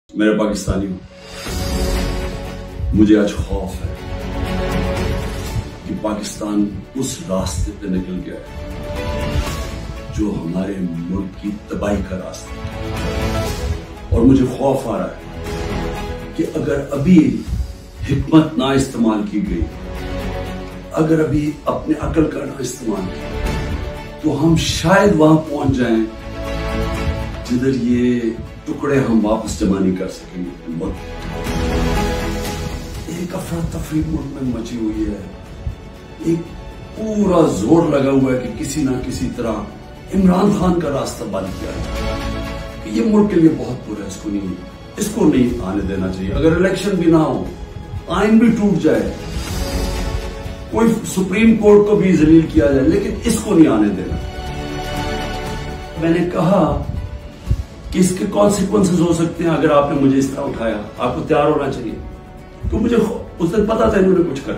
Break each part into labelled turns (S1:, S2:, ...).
S1: मेरे पाकिस्तानियों, मुझे आज खौफ है कि पाकिस्तान उस रास्ते पे निकल गया है जो हमारे मुल्क की तबाही का रास्ता है। और मुझे खौफ आ रहा है कि अगर अभी हिकमत ना इस्तेमाल की गई, अगर अभी अपने अकल का ना इस्तेमाल किया, तो हम शायद वहां पहुंच जाएं जिधर ये टुकड़े हम वापस जमा नहीं कर सकेंगे। मुल्क एक अफरा तफरी मुल्क में मची हुई है, एक पूरा जोर लगा हुआ है कि किसी ना किसी तरह इमरान खान का रास्ता बंद किया जाए। ये मुल्क के लिए बहुत बुरा है, इसको नहीं आने देना चाहिए। अगर इलेक्शन भी ना हो, आइन भी टूट जाए, कोई सुप्रीम कोर्ट को भी जलील किया जाए, लेकिन इसको नहीं आने देना। मैंने कहा कि इसके कॉन्सिक्वेंसेस हो सकते हैं अगर आपने मुझे इस तरह उठाया। आपको तैयार होना चाहिए। तो मुझे उस दिन पता था इन्होंने कुछ कर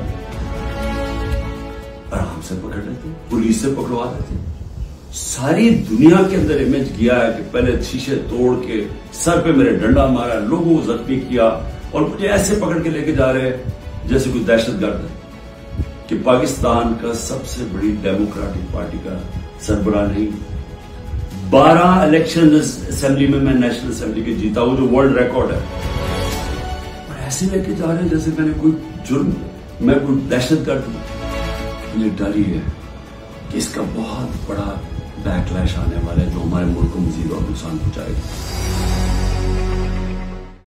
S1: आराम से पकड़ लेते, पुलिस से पकड़वा देते। सारी दुनिया के अंदर इमेज गया है कि पहले शीशे तोड़ के सर पे मेरे डंडा मारा, लोगों को जख्मी किया और मुझे ऐसे पकड़ के लेके जा रहे हैं जैसे कोई दहशतगर्द है। कि पाकिस्तान का सबसे बड़ी डेमोक्रेटिक पार्टी का सरबराह नहीं, 12 इलेक्शन असेंबली में मैं नेशनल असेंबली के जीता हूं, जो वर्ल्ड रिकॉर्ड है। और ऐसे लेके जा रहे हैं जैसे मैंने कोई जुर्म, मैं कोई दहशतगर्द हूं। मुझे डर ही है कि इसका बहुत बड़ा बैकलैश आने वाला है जो हमारे मुल्क को मजीद और नुकसान पहुंचाएगा।